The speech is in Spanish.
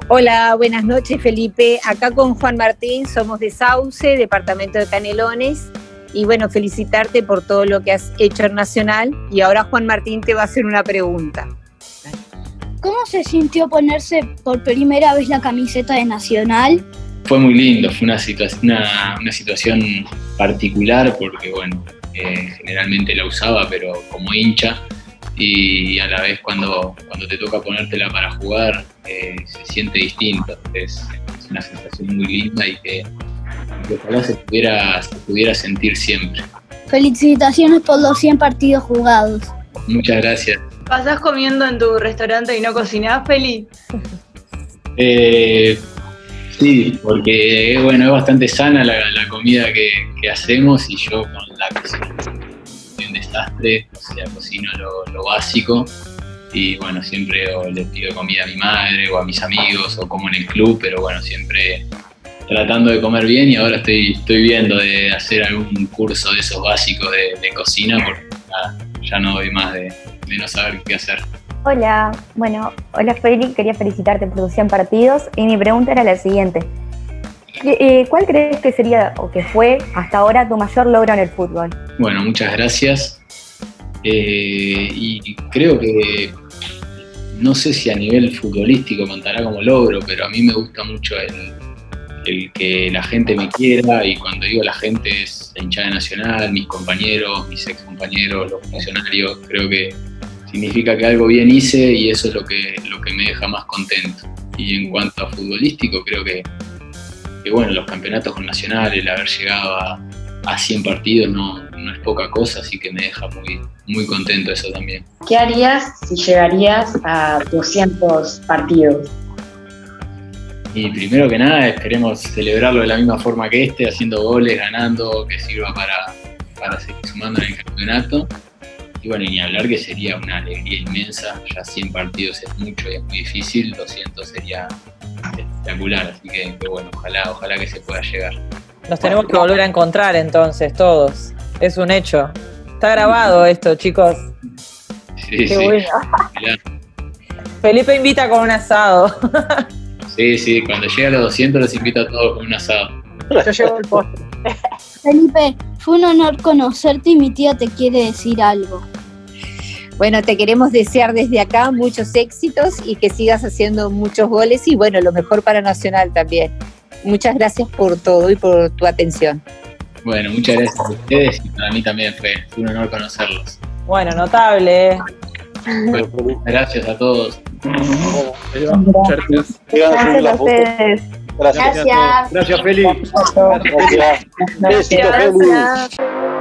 Hola, buenas noches Felipe. Acá con Juan Martín, somos de Sauce, departamento de Canelones. Y bueno, felicitarte por todo lo que has hecho en Nacional. Y ahora Juan Martín te va a hacer una pregunta. ¿Cómo se sintió ponerse por primera vez la camiseta de Nacional? Fue muy lindo, fue una situación particular porque, bueno, generalmente la usaba, pero como hincha, y a la vez cuando te toca ponértela para jugar, se siente distinto. Es una sensación muy linda y que ojalá se pudiera sentir siempre. Felicitaciones por los 100 partidos jugados. Muchas gracias. ¿Pasás comiendo en tu restaurante y no cocinás, Feli? Sí, porque bueno, es bastante sana la comida que hacemos y yo con la cocina soy un desastre, o sea, cocino lo básico y bueno, siempre le pido comida a mi madre o a mis amigos o como en el club, pero bueno, siempre tratando de comer bien y ahora estoy viendo de hacer algún curso de esos básicos de cocina porque ya no doy más de no saber qué hacer. Hola Feli, quería felicitarte por tus 100 partidos y mi pregunta era la siguiente. ¿Cuál crees que sería o que fue hasta ahora tu mayor logro en el fútbol? Bueno, muchas gracias. Y creo que, no sé si a nivel futbolístico contará como logro, pero a mí me gusta mucho el que la gente me quiera, y cuando digo la gente es la hinchada Nacional, mis compañeros, mis excompañeros, los funcionarios. Creo que significa que algo bien hice y eso es lo que me deja más contento. Y en cuanto a futbolístico, creo que bueno, los campeonatos con Nacional, el haber llegado a 100 partidos no es poca cosa, así que me deja muy, muy contento eso también. ¿Qué harías si llegarías a 200 partidos? Y primero que nada esperemos celebrarlo de la misma forma que haciendo goles, ganando, que sirva para seguir sumando en el campeonato. Y bueno, y ni hablar que sería una alegría inmensa, ya 100 partidos es mucho y es muy difícil, 200 sería espectacular, así que bueno, ojalá que se pueda llegar. Nos tenemos que volver a encontrar entonces, todos, es un hecho. Está grabado esto, chicos. Sí, qué bueno. Felipe invita con un asado. Sí, cuando llegue a los 200 los invito a todos con un asado. Yo llevo el postre. Felipe, fue un honor conocerte y mi tía te quiere decir algo. Bueno, te queremos desear desde acá muchos éxitos y que sigas haciendo muchos goles y bueno, lo mejor para Nacional también. Muchas gracias por todo y por tu atención. Bueno, muchas gracias a ustedes y para mí también fue un honor conocerlos. Bueno, notable. Bueno, gracias a todos. Muchas gracias. Gracias a ustedes. Gracias, Feli. Gracias. Éxito, Feli.